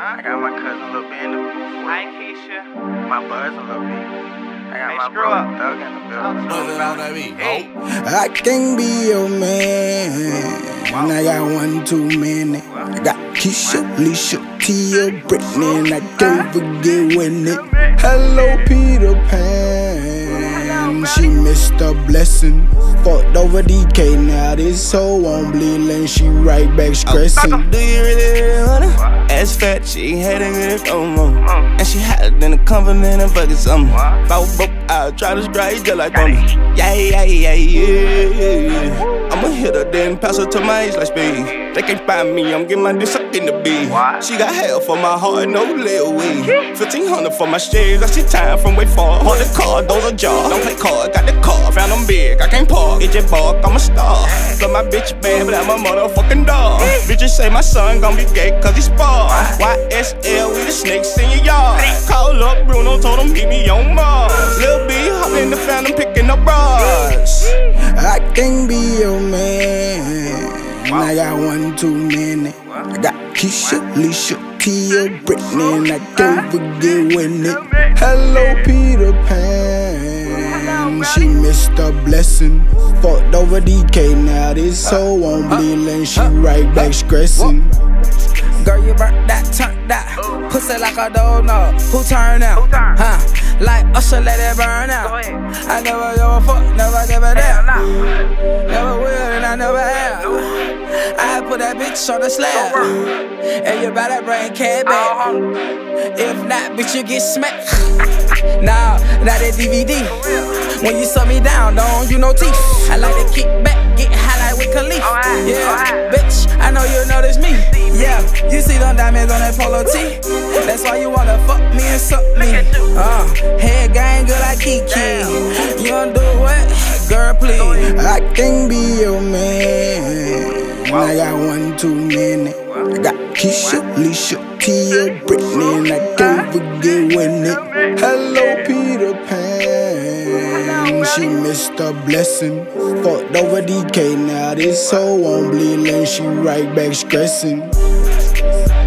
I got my cousin Lil B in the booth. Hi, Keisha. My cousin Lil B. I got Hey, my screw bro up. Thug in the building. Hey. I can be your man. And I got one too many. I got Keisha, Leisha, Tia, Britney, and I can't forget when it. Hello, Peter Pan. She missed a blessing. Fucked over DK, now this hoe won't bleed, and she right back stressing. Do you really want her? Ass fat, she ain't had to get it no more. And she hotter than a confident and fucking something. If I was broke, I'd try to strike just like Bumble. Yeah. I'ma hit her, then pass her to my age like speed. They can't find me, I'm getting my dick sucked in the beat. She got hell for my heart, no little weed. 1500 for my shades, I see time from way far. Hold the car, those are jars. Don't play card, got the car, found them big, I can't park. Get your bark, I'm a star. So my bitch bad, but I'm a motherfucking dog. Bitches say my son gon' be gay cause he spar. YSL with the snakes in your yard. Call up Bruno, told him meet me on Mars. Lil B hop in the fountain picking up bras. I can be your man. And I got one too many. I got Keisha, Leisha, Tia, Britney, and I can't forget when it. Hello, Peter Pan. She missed a blessing. Fucked over DK, now this hoe won't bleed, and she right back stressing. Girl, you burnt that, turned that. Pussy like a donut. Who turned out? Huh? Like Usher, let it burn out. I never give a fuck, never give a damn. Never will and I never have. I put that bitch on the slab. And you better bring cat back. If not, bitch, you get smacked. Nah, not that DVD. When you suck me down, don't you no teeth. I like to kick back, get high like with Khalif. Yeah, bitch, I know you notice me. Yeah, you see them diamonds on that polo tee. That's why you wanna fuck me and suck me. Head gang good like Kiki. You don't do what? Girl, please. I can be your man. And I got one too many. I got Keisha, Leisha, Tia, Britney, and I can't forget when it. Hello, Peter Pan. She missed a blessing. Fucked over DK, now this hoe won't bleed, and she right back stressing.